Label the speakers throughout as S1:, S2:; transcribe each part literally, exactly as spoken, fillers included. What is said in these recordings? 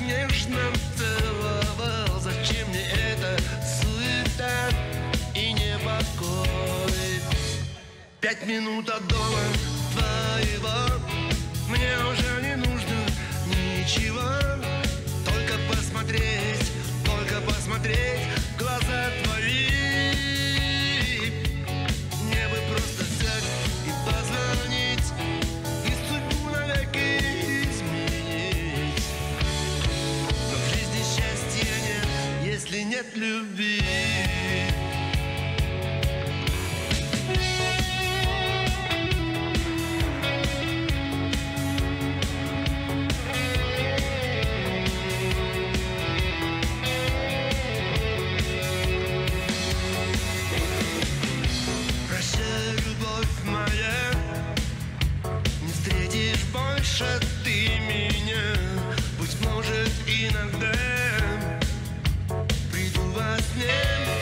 S1: нежно целовал. Зачем мне эта суета и непокой? Пять минут от дома твоего, мне уже не нужно ничего. Только посмотреть, только посмотреть в глаза твои. Мне бы просто взять и позвонить, и судьбу навеки изменить. Но в жизни счастья нет, если нет любви. Ты меня, быть может, иногда приду во сне,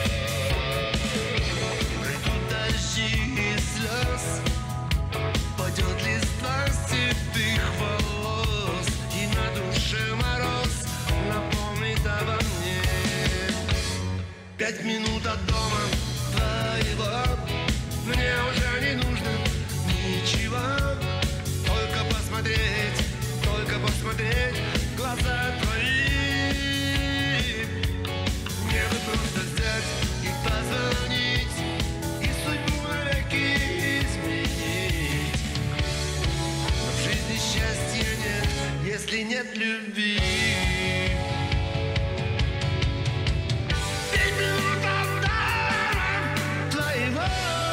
S1: пройдут дожди и слез, падет листва седых волос, и на душе мороз напомнит обо мне. Пять минут от дома твоего, мне уже не нужно ничего. Посмотреть, только посмотреть в глаза твои. Мне бы просто взять и позвонить, и судьбу навеки изменить. Но в жизни счастья нет, если нет любви. Пять минут от дома твоего.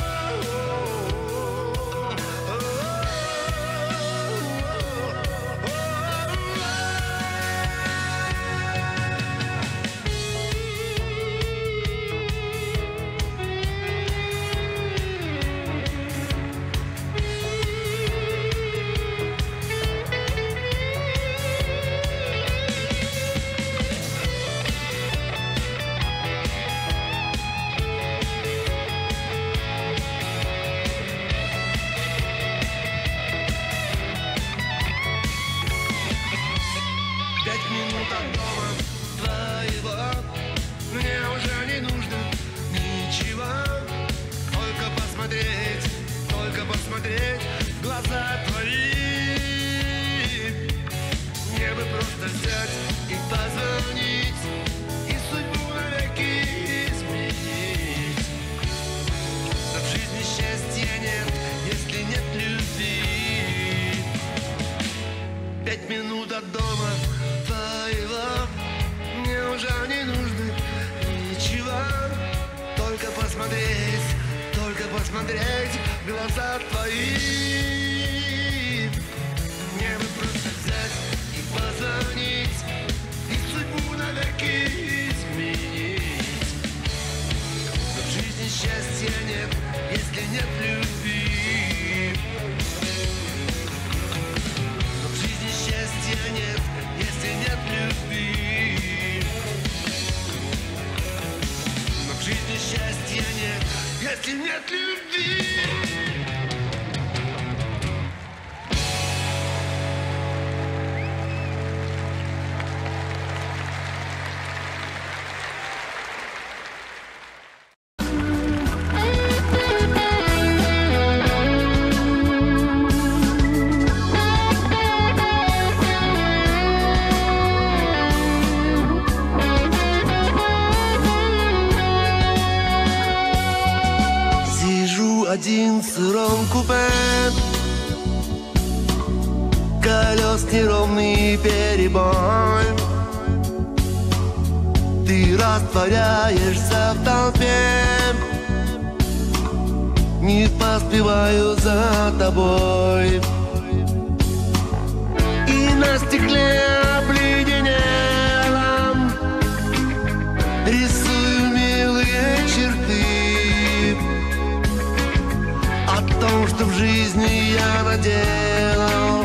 S1: Пять минут от дома твоего, мне уже не нужно ничего. Только посмотреть, только посмотреть в глаза твои. Мне бы просто взять и позвонить, и судьбу навеки изменить. Но в жизни счастья нет, если нет любви. Пять минут от дома твоего, мне уже не нужно ничего. Только посмотреть, только посмотреть в глаза твои. Мне бы просто взять и позвонить, и судьбу навеки изменить. Но в жизни счастья нет, если нет любви. Но в жизни счастья нет, если нет любви. Но в жизни счастья нет, если нет любви. Один в сыром купе, колес неровный перебой. Ты растворяешься в толпе, не поспеваю за тобой. И на стекле обледенелом рисую милые черты о том, что в жизни я наделал,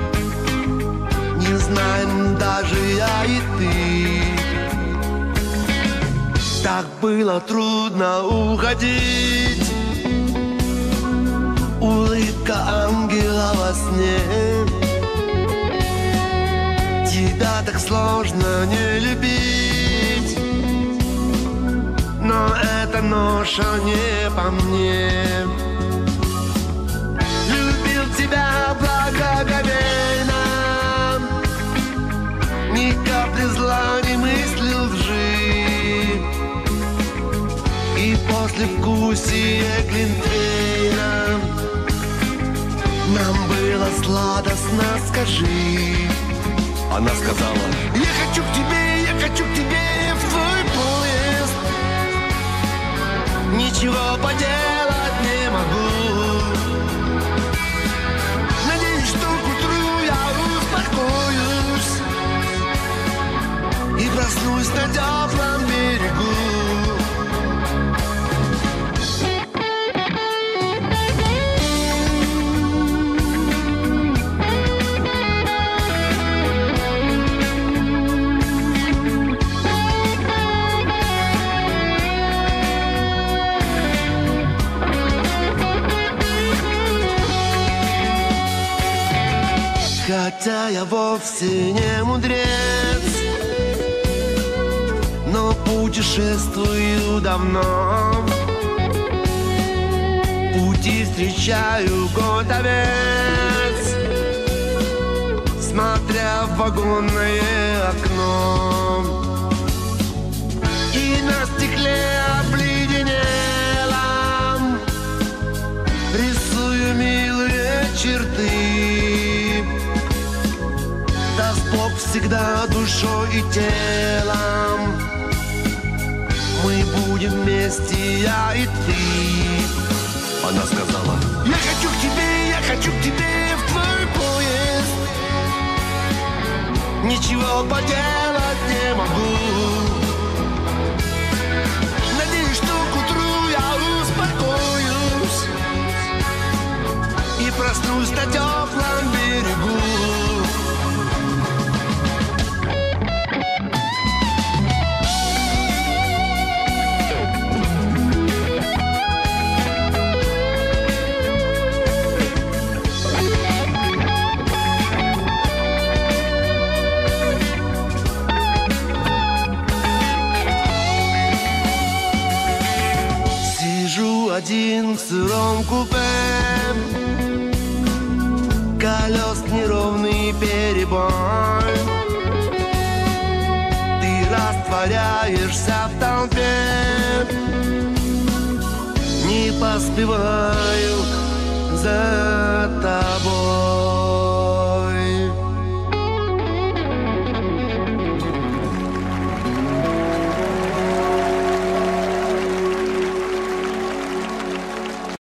S1: не знаем даже я и ты. Так было трудно уходить, улыбка ангела во сне. Тебя так сложно не любить, но эта ноша не по мне. Любил тебя благоговейно, ни капли зла не мыслил лжи, и после вкусия глинтвейна нам было сладостно, скажи.
S2: Она сказала:
S1: я хочу к тебе, я хочу к тебе в твой поезд. Ничего поделать не могу. Надеюсь, что к утру я успокоюсь и проснусь на теплом берегу. Хотя я вовсе не мудрец, но путешествую давно. Пути встречаю год овец, смотря в вагонное окно. И на стекле обледенелом рисую милые черты. Даст Бог всегда душой и телом, мы будем вместе, я и ты.
S2: Она сказала:
S1: я хочу к тебе, я хочу к тебе в твой поезд. Ничего поделать не могу. Надеюсь, что к утру я успокоюсь и проснусь на теплом берегу. Один в сыром купе, колес неровный перебой. Ты растворяешься в толпе, не поспеваю за